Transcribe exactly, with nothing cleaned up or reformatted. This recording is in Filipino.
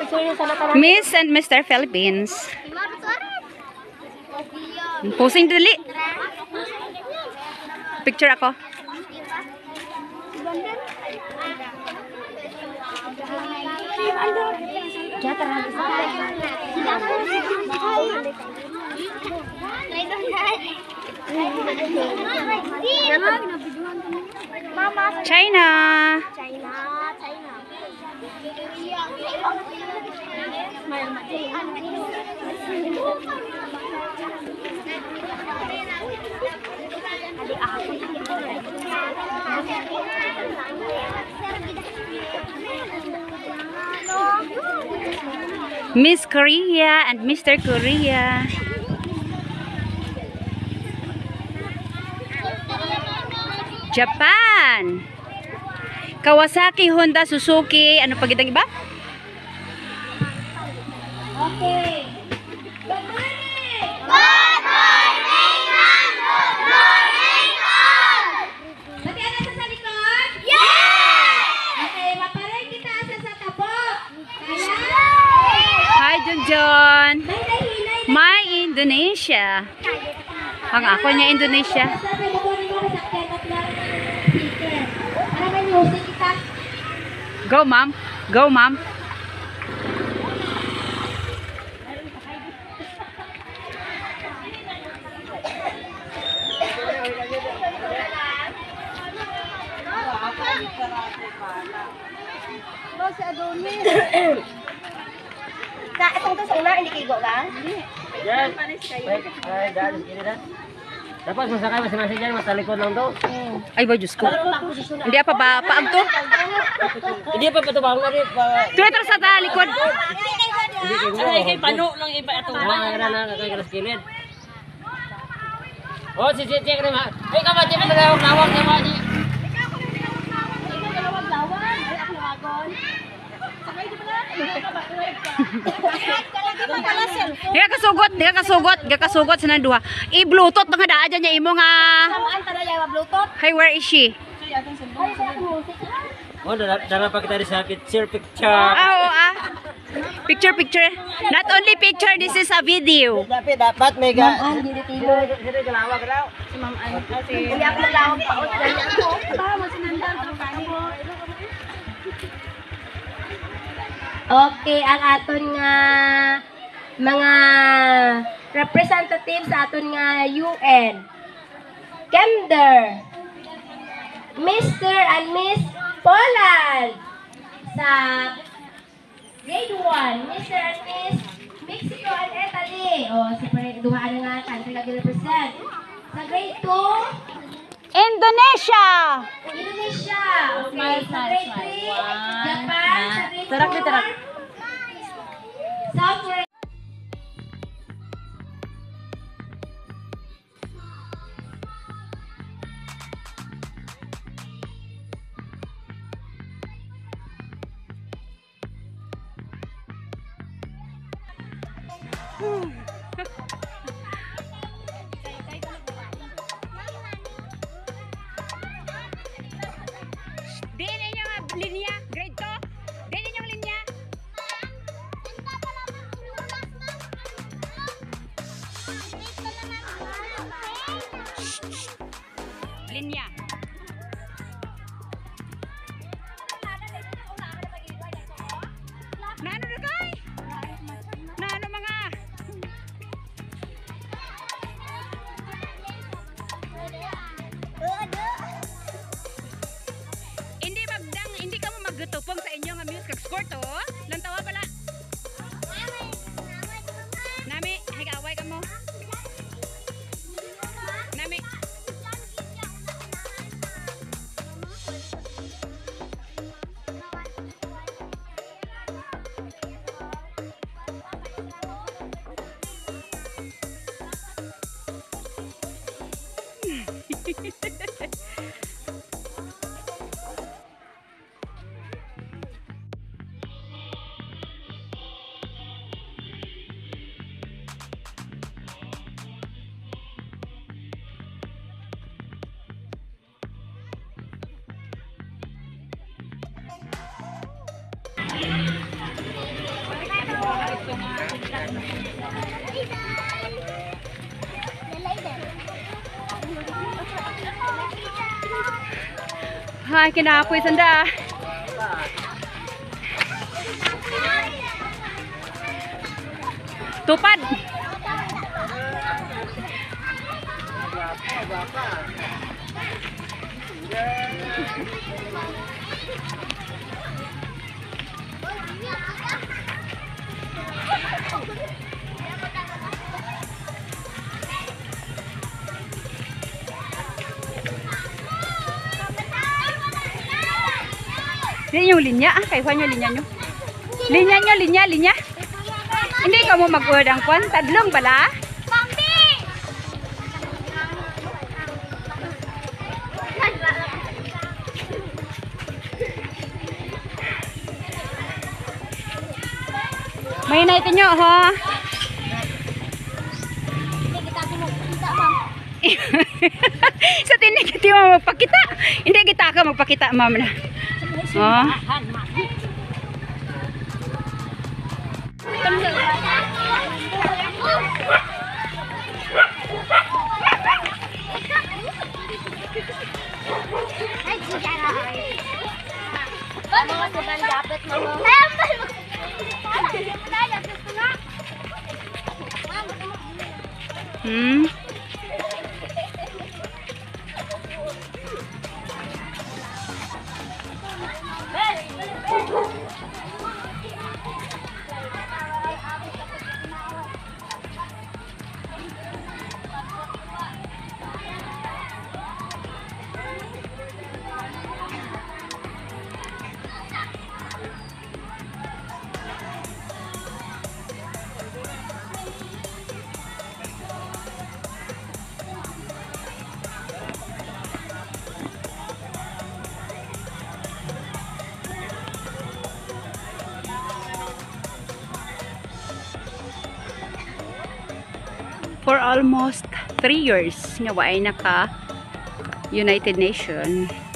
Miss and Mister Philippines. Posing dali. Picture ako. China. China, China. Miss Korea and Mister Korea. Japan. Kawasaki, Honda, Suzuki, ano pa gitang iba? Okay. Good morning. Good morning, ma'am. Good morning, all. Latihan na sa likod? Yes! Okay, maparay kita sa sa tapok. Kaya? Hi, Junjun. My Indonesia. Ang ako niya Indonesia. Go, ma'am. Go, ma'am. Sa itong to sa una, hindi kigo ka? Yan. Ay, galis gini na. Dapat masakay masing-masing dyan, matalikod lang to. Ay, ba, Diyos ko. Hindi apa ba, paag to? Hindi pa pa ito bang na rin. Twitter sa talikod. Hindi kayo. Ay, kay pano lang iba ito. Mga na na, kay kalas kilid. Oh, si si check na ma. Ay, kamati pa na lawag na ma. Dia kasugot, dia kasugot, dia kasugot sa duha. I-bluetooth mga daa dyan niya imo nga. Hey, where is she? Oh, dala pa kita sa picture picture. Ah, oh, ah. Picture, picture. Not only picture, this is a video. Dapat dapat mega. Ma'am Ann, hindi tilo. Sino galawag daw? Si Ma'am Ann. Hindi ako nalawag pa. Ganyan ko. Tama, sinandan. Okay, ang aton nga mga representative sa aton nga U N. Gender. Mister and Miss Poland. Sa grade one, Mister and Miss Mexico and Italy. O, si duhaan na nga country lagi represent. Sa grade two, Indonesia. Indonesia. Okay, sa grade three, Japan. Sa grade Tarak ni tarak. four, South Korea. Din inyong linya, grade two. Din inyong linya. Linya. Nano na kay? Nano mga? Hindi magdang, hindi ka mo maggutupong sa inyo nga music kag score to. Lantawa pala. Nami, hay kaaway ka mo. Nami. Hai, kinapoy sanda. Tupad. Ini yung linya, ah, kaysa nyo linya nyo. Linya nyo, linya, linya. Hindi ka mo mag-uod ang kwan, tadlong pala. May natin nyo, ho. Sa tinig kita mo magpakita. Hindi kita ka magpakita, ma'am na. Oh. Hmm. For almost three years nga waay naka United Nations